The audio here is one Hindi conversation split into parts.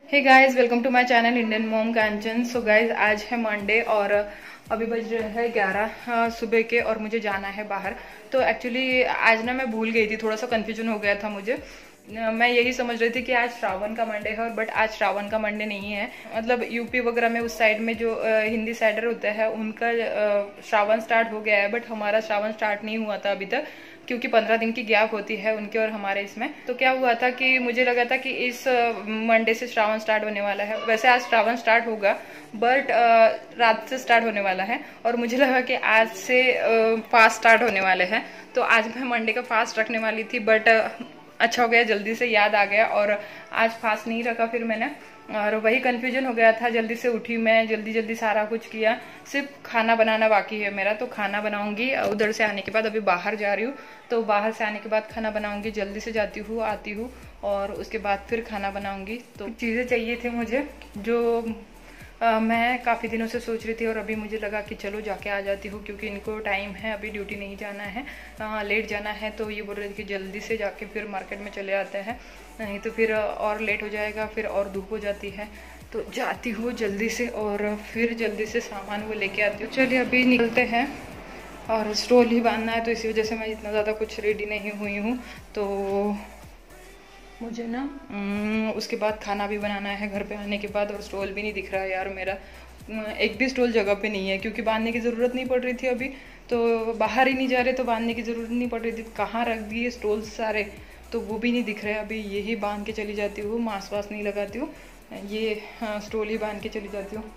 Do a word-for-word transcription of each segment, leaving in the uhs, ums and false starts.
Hey guys, welcome to my channel Indian mom Kanchan. So guys, आज है मंडे और अभी बज रहे हैं ग्यारह सुबह के और मुझे जाना है बाहर। तो एक्चुअली आज ना मैं भूल गई थी, थोड़ा सा कंफ्यूजन हो गया था मुझे। मैं यही समझ रही थी कि आज श्रावण का मंडे है, और बट आज श्रावण का मंडे नहीं है। मतलब यूपी वगैरह में उस साइड में जो आ, हिंदी साइडर होता है उनका श्रावण स्टार्ट हो गया है, बट हमारा श्रावण स्टार्ट नहीं हुआ था अभी तक, क्योंकि पंद्रह दिन की गैप होती है उनके और हमारे इसमें। तो क्या हुआ था कि मुझे लगा था कि इस मंडे से श्रावण स्टार्ट होने वाला है। वैसे आज श्रावण स्टार्ट होगा, बट रात से स्टार्ट होने वाला है, और मुझे लगा कि आज से फास्ट स्टार्ट होने वाले हैं। तो आज मैं मंडे का फास्ट रखने वाली थी, बट अच्छा हो गया, जल्दी से याद आ गया और आज फास्ट नहीं रखा फिर मैंने। और वही कंफ्यूजन हो गया था। जल्दी से उठी मैं, जल्दी जल्दी सारा कुछ किया, सिर्फ खाना बनाना बाकी है मेरा। तो खाना बनाऊंगी उधर से आने के बाद। अभी बाहर जा रही हूँ, तो बाहर से आने के बाद खाना बनाऊंगी। जल्दी से जाती हूँ, आती हूँ और उसके बाद फिर खाना बनाऊंगी। तो चीज़ें चाहिए थे मुझे, जो आ, मैं काफ़ी दिनों से सोच रही थी, और अभी मुझे लगा कि चलो जाके आ जाती हूँ, क्योंकि इनको टाइम है, अभी ड्यूटी नहीं जाना है, आ, लेट जाना है। तो ये बोल रहे थे कि जल्दी से जाके फिर मार्केट में चले आते हैं, नहीं तो फिर और लेट हो जाएगा, फिर और धूप हो जाती है। तो जाती हूँ जल्दी से और फिर जल्दी से सामान वो लेके आती हूँ। चलिए अभी निकलते हैं, और स्टोल ही बांधना है, तो इसी वजह से मैं इतना ज़्यादा कुछ रेडी नहीं हुई हूँ। तो मुझे ना उसके बाद खाना भी बनाना है घर पे आने के बाद। और स्टॉल भी नहीं दिख रहा है यार मेरा, एक भी स्टॉल जगह पे नहीं है, क्योंकि बांधने की ज़रूरत नहीं पड़ रही थी अभी। तो बाहर ही नहीं जा रहे, तो बांधने की ज़रूरत नहीं पड़ रही थी। कहाँ रख दिए स्टॉल सारे, तो वो भी नहीं दिख रहे। अभी यही बांध के चली जाती हूँ, मांस वास नहीं लगाती हूँ, ये स्टॉल ही बांध के चली जाती हूँ।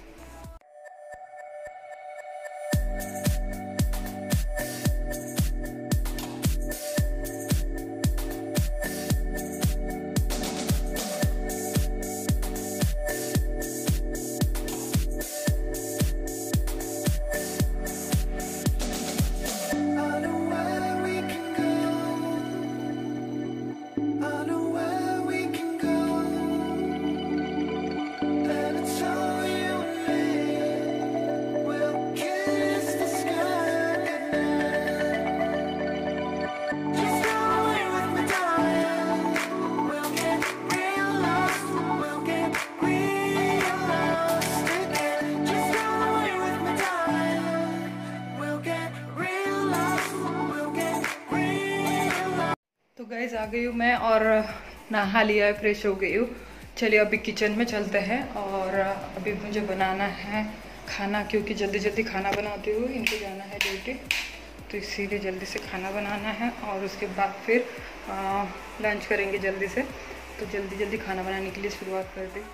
तो गाइस आ गई हूँ मैं, और नहा लिया है, फ्रेश हो गई हूँ। चलिए अभी किचन में चलते हैं, और अभी मुझे बनाना है खाना, क्योंकि जल्दी जल्दी खाना बनाती हूँ, इनको जाना है ड्यूटी, तो इसीलिए जल्दी से खाना बनाना है। और उसके बाद फिर आ, लंच करेंगे जल्दी से। तो जल्दी जल्दी खाना बनाने के लिए शुरुआत कर दी।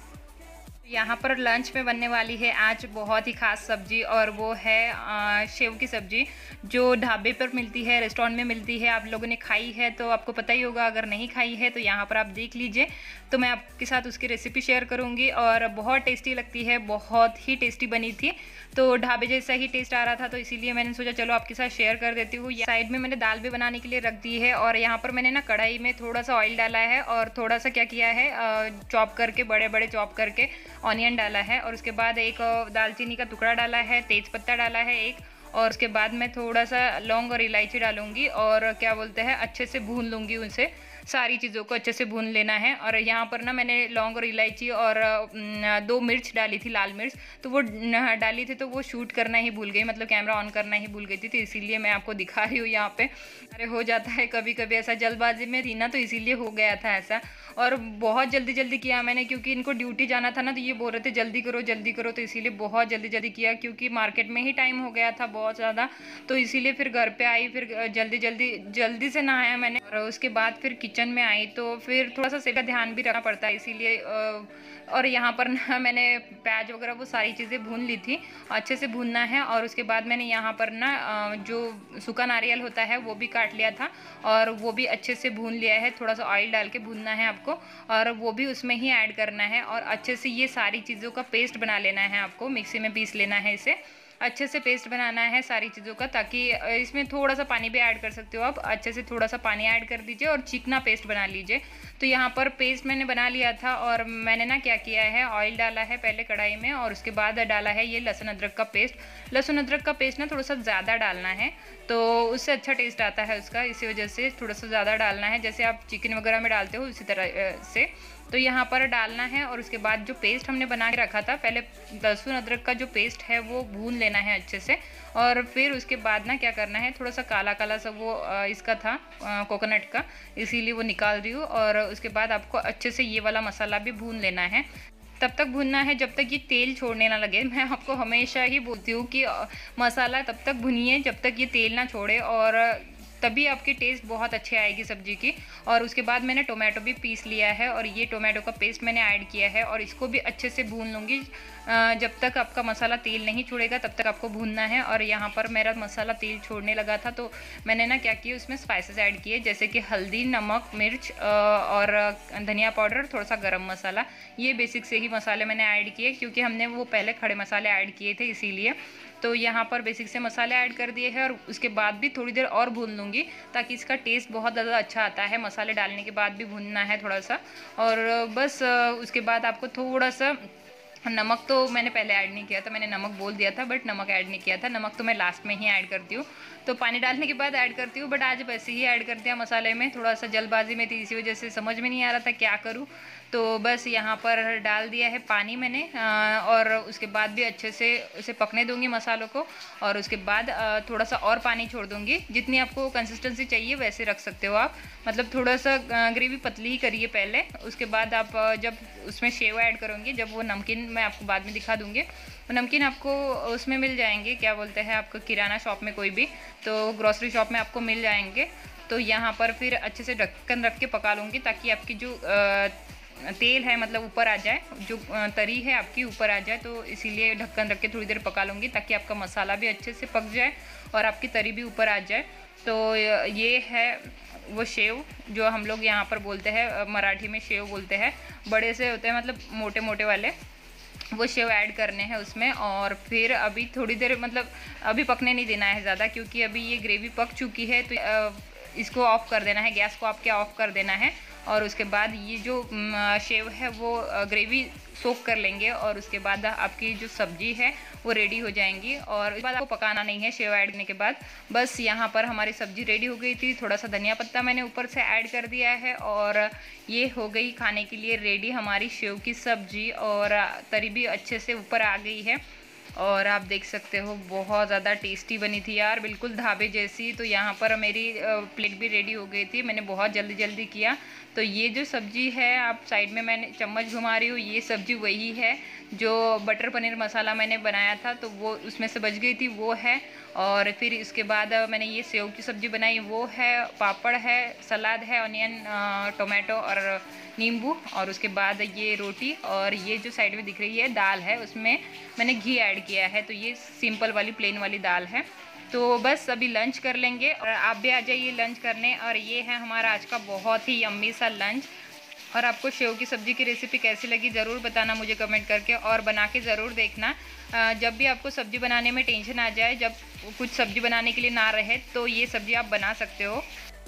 यहाँ पर लंच में बनने वाली है आज बहुत ही खास सब्जी, और वो है सेव की सब्जी, जो ढाबे पर मिलती है, रेस्टोरेंट में मिलती है। आप लोगों ने खाई है तो आपको पता ही होगा, अगर नहीं खाई है तो यहाँ पर आप देख लीजिए। तो मैं आपके साथ उसकी रेसिपी शेयर करूँगी, और बहुत टेस्टी लगती है, बहुत ही टेस्टी बनी थी। तो ढाबे जैसा ही टेस्ट आ रहा था, तो इसीलिए मैंने सोचा चलो आपके साथ शेयर कर देती हूँ। साइड में मैंने दाल भी बनाने के लिए रख दी है, और यहाँ पर मैंने ना कढ़ाई में थोड़ा सा ऑयल डाला है, और थोड़ा सा क्या किया है, चॉप करके, बड़े बड़े चॉप करके ऑनियन डाला है, और उसके बाद एक दालचीनी का टुकड़ा डाला है, तेज पत्ता डाला है एक, और उसके बाद मैं थोड़ा सा लौंग और इलायची डालूंगी, और क्या बोलते हैं, अच्छे से भून लूँगी उनसे, सारी चीज़ों को अच्छे से भून लेना है। और यहाँ पर ना मैंने लौंग और इलायची और दो मिर्च डाली थी, लाल मिर्च, तो वो डाली थी, तो वो शूट करना ही भूल गई, मतलब कैमरा ऑन करना ही भूल गई थी, तो इसीलिए मैं आपको दिखा रही हूँ यहाँ पे। अरे हो जाता है कभी कभी ऐसा, जल्दबाजी में थी ना, तो इसीलिए हो गया था ऐसा। और बहुत जल्दी जल्दी किया मैंने, क्योंकि इनको ड्यूटी जाना था ना, तो ये बोल रहे थे जल्दी करो जल्दी करो, तो इसीलिए बहुत जल्दी जल्दी किया, क्योंकि मार्केट में ही टाइम हो गया था बहुत ज़्यादा। तो इसीलिए फिर घर पे आई, फिर जल्दी जल्दी जल्दी से नहाया मैंने, और उसके बाद फिर किचन में आई, तो फिर थोड़ा सा सेहत का ध्यान भी रखना पड़ता है, इसीलिए। और यहाँ पर ना मैंने प्याज वगैरह वो सारी चीज़ें भून ली थी, अच्छे से भूनना है। और उसके बाद मैंने यहाँ पर ना जो सूखा नारियल होता है वो भी काट लिया था, और वो भी अच्छे से भून लिया है। थोड़ा सा ऑयल डाल के भूनना है आपको, और वो भी उसमें ही ऐड करना है, और अच्छे से ये सारी चीज़ों का पेस्ट बना लेना है आपको, मिक्सी में पीस लेना है इसे, अच्छे से पेस्ट बनाना है सारी चीज़ों का, ताकि इसमें थोड़ा सा पानी भी ऐड कर सकते हो आप, अच्छे से थोड़ा सा पानी ऐड कर दीजिए और चिकना पेस्ट बना लीजिए। तो यहाँ पर पेस्ट मैंने बना लिया था, और मैंने ना क्या किया है, ऑयल डाला है पहले कढ़ाई में, और उसके बाद डाला है ये लहसुन अदरक का पेस्ट। लहसुन अदरक का पेस्ट ना थोड़ा सा ज़्यादा डालना है, तो उससे अच्छा टेस्ट आता है उसका, इसी वजह से थोड़ा सा ज़्यादा डालना है, जैसे आप चिकन वगैरह में डालते हो उसी तरह से। तो यहाँ पर डालना है और उसके बाद जो पेस्ट हमने बना के रखा था, पहले लहसुन अदरक का जो पेस्ट है वो भून लेना है अच्छे से। और फिर उसके बाद ना क्या करना है, थोड़ा सा काला काला सा वो इसका था कोकोनट का, इसीलिए वो निकाल रही हूँ। और उसके बाद आपको अच्छे से ये वाला मसाला भी भून लेना है। तब तक भुनना है जब तक ये तेल छोड़ने ना लगे। मैं आपको हमेशा ही बोलती हूँ कि मसाला तब तक भुनिए जब तक ये तेल ना छोड़े, और तभी आपकी टेस्ट बहुत अच्छी आएगी सब्जी की। और उसके बाद मैंने टोमेटो भी पीस लिया है और ये टोमेटो का पेस्ट मैंने ऐड किया है और इसको भी अच्छे से भून लूँगी। जब तक आपका मसाला तेल नहीं छोड़ेगा तब तक आपको भूनना है। और यहाँ पर मेरा मसाला तेल छोड़ने लगा था तो मैंने ना क्या किया, उसमें स्पाइसेस ऐड किए, जैसे कि हल्दी, नमक, मिर्च और धनिया पाउडर, थोड़ा सा गरम मसाला। ये बेसिक से ही मसाले मैंने ऐड किए क्योंकि हमने वो पहले खड़े मसाले ऐड किए थे इसीलिए। तो यहाँ पर बेसिक से मसाले ऐड कर दिए हैं और उसके बाद भी थोड़ी देर और भून लूँगी ताकि इसका टेस्ट बहुत ज़्यादा अच्छा आता है। मसाले डालने के बाद भी भूनना है थोड़ा सा। और बस उसके बाद आपको थोड़ा सा नमक, तो मैंने पहले ऐड नहीं किया था, मैंने नमक बोल दिया था बट नमक ऐड नहीं किया था। नमक तो मैं लास्ट में ही ऐड करती हूँ, तो पानी डालने के बाद ऐड करती हूँ, बट आज वैसे ही ऐड कर दिया मसाले में। थोड़ा सा जल्दबाजी में थी, इसी वजह से समझ में नहीं आ रहा था क्या करूँ। तो बस यहाँ पर डाल दिया है पानी मैंने, और उसके बाद भी अच्छे से उसे पकने दूँगी मसालों को। और उसके बाद थोड़ा सा और पानी छोड़ दूँगी, जितनी आपको कंसिस्टेंसी चाहिए वैसे रख सकते हो आप। मतलब थोड़ा सा ग्रेवी पतली ही करिए पहले, उसके बाद आप जब उसमें शेव ऐड करोगे, जब वो नमकीन मैं आपको बाद में दिखा दूँगी, तो नमकीन आपको उसमें मिल जाएंगे, क्या बोलते हैं, आपको किराना शॉप में कोई भी, तो ग्रॉसरी शॉप में आपको मिल जाएंगे। तो यहाँ पर फिर अच्छे से ढक्कन रख के पका लूँगी ताकि आपकी जो आ, तेल है मतलब ऊपर आ जाए, जो तरी है आपकी ऊपर आ जाए। तो इसीलिए ढक्कन रख के थोड़ी देर पका लूँगी ताकि आपका मसाला भी अच्छे से पक जाए और आपकी तरी भी ऊपर आ जाए। तो ये है वो शेव जो हम लोग यहाँ पर बोलते हैं, मराठी में शेव बोलते हैं, बड़े से होते हैं मतलब मोटे मोटे वाले, वो शेव ऐड करने हैं उसमें। और फिर अभी थोड़ी देर मतलब अभी पकने नहीं देना है ज़्यादा, क्योंकि अभी ये ग्रेवी पक चुकी है तो इसको ऑफ़ कर देना है, गैस को आपके ऑफ़ कर देना है। और उसके बाद ये जो शेव है वो ग्रेवी सोक कर लेंगे और उसके बाद आपकी जो सब्जी है वो रेडी हो जाएंगी। और उसके बाद आपको पकाना नहीं है शेव ऐड करने के बाद। बस यहाँ पर हमारी सब्जी रेडी हो गई थी, थोड़ा सा धनिया पत्ता मैंने ऊपर से ऐड कर दिया है और ये हो गई खाने के लिए रेडी हमारी शेव की सब्जी। और तरी भी अच्छे से ऊपर आ गई है और आप देख सकते हो बहुत ज़्यादा टेस्टी बनी थी यार, बिल्कुल ढाबे जैसी। तो यहाँ पर मेरी प्लेट भी रेडी हो गई थी, मैंने बहुत जल्दी जल्दी किया। तो ये जो सब्जी है, आप साइड में मैंने चम्मच घुमा रही हूँ, ये सब्जी वही है जो बटर पनीर मसाला मैंने बनाया था, तो वो उसमें से बच गई थी, वो है। और फिर इसके बाद मैंने ये सेव की सब्ज़ी बनाई, वो है, पापड़ है, सलाद है, ऑनियन, टोमेटो और नींबू, और उसके बाद ये रोटी, और ये जो साइड में दिख रही है दाल है, उसमें मैंने घी ऐड किया है। तो ये सिंपल वाली प्लेन वाली दाल है। तो बस अभी लंच कर लेंगे और आप भी आ जाइए लंच करने। और ये है हमारा आज का बहुत ही यम्मी सा लंच। और आपको शेव की सब्ज़ी की रेसिपी कैसी लगी ज़रूर बताना मुझे कमेंट करके, और बना के ज़रूर देखना। जब भी आपको सब्ज़ी बनाने में टेंशन आ जाए, जब कुछ सब्ज़ी बनाने के लिए ना रहे, तो ये सब्ज़ी आप बना सकते हो।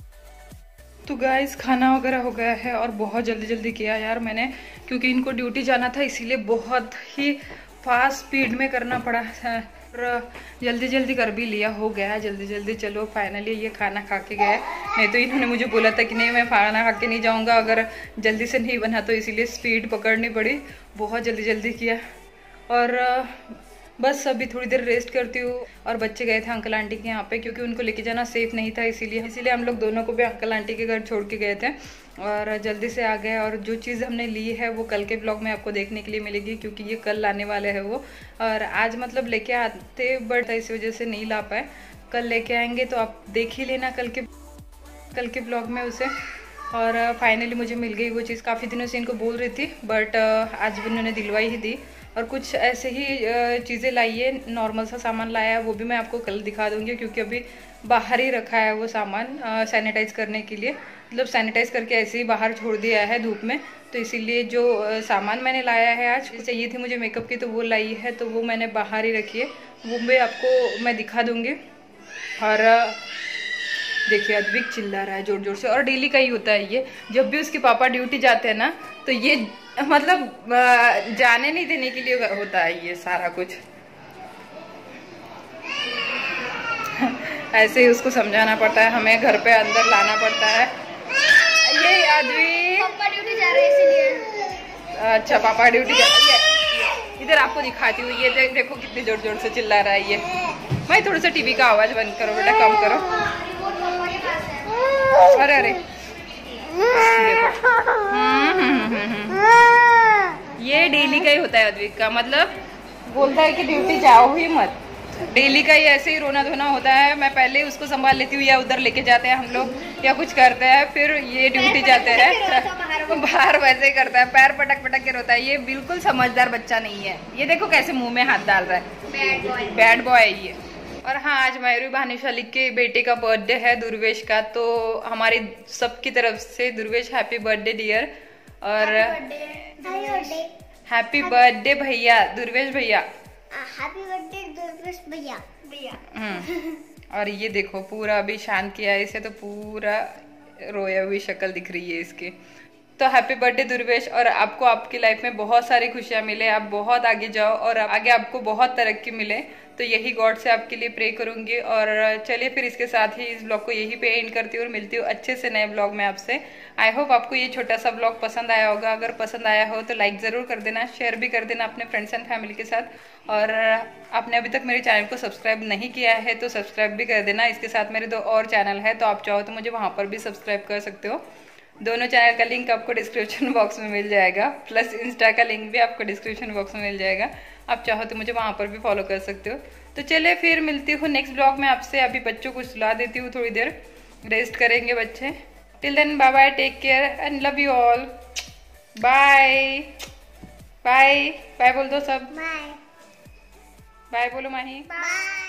तो गाइस खाना वगैरह हो गया है और बहुत जल्दी जल्दी किया यार मैंने, क्योंकि इनको ड्यूटी जाना था, इसीलिए बहुत ही फास्ट स्पीड में करना पड़ा है और जल्दी जल्दी कर भी लिया, हो गया जल्दी जल्दी। चलो फाइनली ये खाना खा के गए, नहीं तो इन्होंने मुझे बोला था कि नहीं मैं खाना खा के नहीं जाऊंगा अगर जल्दी से नहीं बना, तो इसीलिए स्पीड पकड़नी पड़ी, बहुत जल्दी जल्दी किया। और बस अभी थोड़ी देर रेस्ट करती हूँ। और बच्चे गए थे अंकल आंटी के यहाँ पे, क्योंकि उनको लेके जाना सेफ नहीं था, इसीलिए इसीलिए हम लोग दोनों को भी अंकल आंटी के घर छोड़ के गए थे और जल्दी से आ गए। और जो चीज़ हमने ली है वो कल के ब्लॉग में आपको देखने के लिए मिलेगी, क्योंकि ये कल लाने वाले हैं वो, और आज मतलब लेके आते बट इस वजह से नहीं ला पाए, कल लेके आएंगे, तो आप देख ही लेना कल के कल के ब्लॉग में उसे। और फाइनली मुझे मिल गई वो चीज़, काफ़ी दिनों से इनको बोल रही थी बट आज भी उन्होंने दिलवाई ही दी। और कुछ ऐसे ही चीज़ें लाई है, नॉर्मल सा सामान लाया है, वो भी मैं आपको कल दिखा दूँगी, क्योंकि अभी बाहर ही रखा है वो सामान सैनिटाइज़ करने के लिए, मतलब सैनिटाइज़ करके ऐसे ही बाहर छोड़ दिया है धूप में। तो इसीलिए जो सामान मैंने लाया है, आज चाहिए थी मुझे मेकअप की, तो वो लाई है, तो वो मैंने बाहर ही रखी है, वो भी आपको मैं दिखा दूँगी। और देखिए अद्विक चिल्ला रहा है जोर जोर से, और डेली का ही होता है ये, जब भी उसके पापा ड्यूटी जाते हैं ना, तो ये मतलब जाने नहीं देने के लिए होता है ये सारा कुछ। ऐसे ही उसको समझाना पड़ता है, हमें घर पे अंदर लाना पड़ता है। ये अद्विक पापा ड्यूटी जा रहे हैं इसीलिए अच्छा पापा ड्यूटी कर रही है। इधर आपको दिखाती हूँ, ये दे, देखो कितनी जोर जोर से चिल्ला रहा है ये। भाई थोड़ा सा टीवी का आवाज बंद करो बेटा, कम करो। अरे अरे देखो, ये डेली का ही होता है अद्विक का, मतलब बोलता है कि ड्यूटी जाओ ही मत। डेली का ही ऐसे ही रोना धोना होता है। मैं पहले ही उसको संभाल लेती हूँ, या उधर लेके जाते हैं हम लोग या कुछ करते हैं, फिर ये ड्यूटी जाते हैं बाहर वैसे ही करता है, पैर पटक पटक के रोता है। ये बिल्कुल समझदार बच्चा नहीं है। ये देखो कैसे मुंह में हाथ डाल रहा है, बैड बॉय है ये। और हाँ, आज मयूरी भानुशाली के बेटे का बर्थडे है, दुर्वेश का। तो हमारी सबकी तरफ से दुर्वेश हैप्पी बर्थडे डियर, और हैप्पी बर्थडे भैया, दुर्वेश भैया, हैप्पी बर्थडे दुर्वेश भैया भैया। और ये देखो पूरा अभी शांत किया है इसे, तो पूरा रोया हुई शक्ल दिख रही है इसकी। तो हैप्पी बर्थडे दुर्वेश, और आपको आपकी लाइफ में बहुत सारी खुशियां मिले, आप बहुत आगे जाओ और आगे आपको बहुत तरक्की मिले। तो यही गॉड से आपके लिए प्रे करूंगी। और चलिए फिर इसके साथ ही इस ब्लॉग को यही पे एंड करती हूँ और मिलती हूँ अच्छे से नए ब्लॉग में आपसे। आई होप आपको ये छोटा सा ब्लॉग पसंद आया होगा। अगर पसंद आया हो तो लाइक ज़रूर कर देना, शेयर भी कर देना अपने फ्रेंड्स एंड फैमिली के साथ। और आपने अभी तक मेरे चैनल को सब्सक्राइब नहीं किया है तो सब्सक्राइब भी कर देना। इसके साथ मेरे दो और चैनल है, तो आप चाहो तो मुझे वहाँ पर भी सब्सक्राइब कर सकते हो। दोनों चैनल का लिंक आपको डिस्क्रिप्शन बॉक्स में मिल जाएगा, प्लस इंस्टा का लिंक भी आपको डिस्क्रिप्शन बॉक्स में मिल जाएगा। आप चाहो तो मुझे वहाँ पर भी फॉलो कर सकते हो। तो चलिए फिर मिलती हूँ नेक्स्ट ब्लॉग में आपसे। अभी बच्चों को सुला देती हूँ, थोड़ी देर रेस्ट करेंगे बच्चे। Till then bye bye, take care and love you all. Bye bye bye बोल दो सब, बाय बाय बोलो माही, बाय।